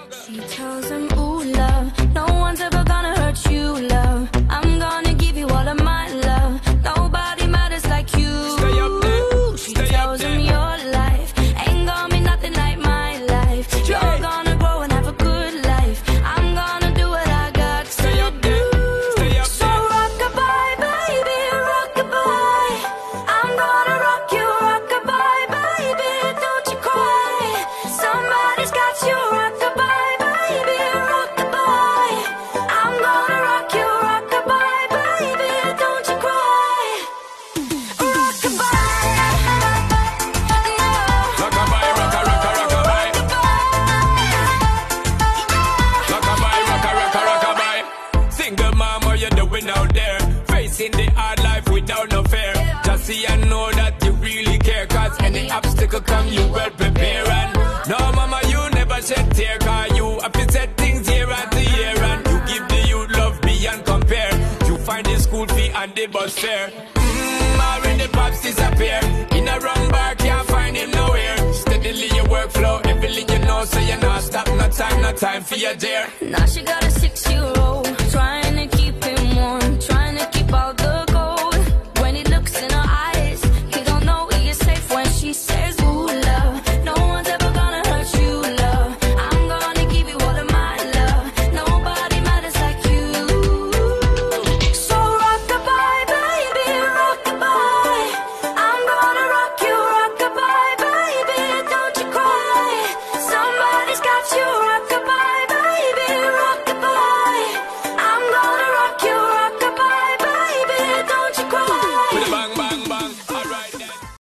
She tells him, ooh, love, no one's ever gonna hurt you, love. I'm gonna give you all of my love. Nobody matters like you. Stay up there. She tells him your life ain't gonna be nothing like my life. You're gonna grow and have a good life. I'm gonna do what I got to do. So rock-a-bye, baby, rock-a-bye. I'm gonna rock you, rock-a-bye, baby, don't you cry. Somebody's got you, rock-a-bye, baby, rock-a-bye. I'm gonna rock you, rock-a-bye, baby, don't you cry. Rock-a-bye, Rock-a-bye, rock-a-rock-a-rock-a-bye. Rock-a-bye, rock-a-rock-a-rock-a-bye. Single mom, what you doing out there? Facing the hard life without no fear. Just see and know that you really care. Cause any obstacle come, you well prepare. And no mama, you never shed tear. Cause you have to set things year after year. And you give the youth love beyond compare. You find the school fee and the bus fare. Already pops disappear. In a wrong bar, can't find him nowhere. Steadily your workflow, everything you know, so you're not stop. No time for your dear. now she got a 6-year-old.